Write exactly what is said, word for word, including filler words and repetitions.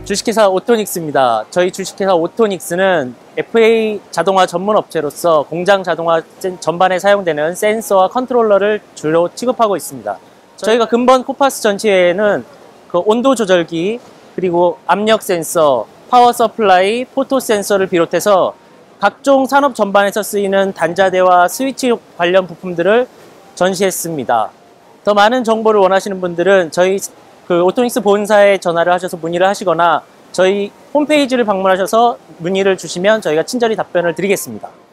주식회사 오토닉스입니다. 저희 주식회사 오토닉스는 에프에이 자동화 전문 업체로서 공장 자동화 전반에 사용되는 센서와 컨트롤러를 주로 취급하고 있습니다. 저희가 근본 코파스 전시회에는 그 온도 조절기, 그리고 압력 센서, 파워 서플라이, 포토 센서를 비롯해서 각종 산업 전반에서 쓰이는 단자대와 스위치 관련 부품들을 전시했습니다. 더 많은 정보를 원하시는 분들은 저희 그 오토닉스 본사에 전화를 하셔서 문의를 하시거나 저희 홈페이지를 방문하셔서 문의를 주시면 저희가 친절히 답변을 드리겠습니다.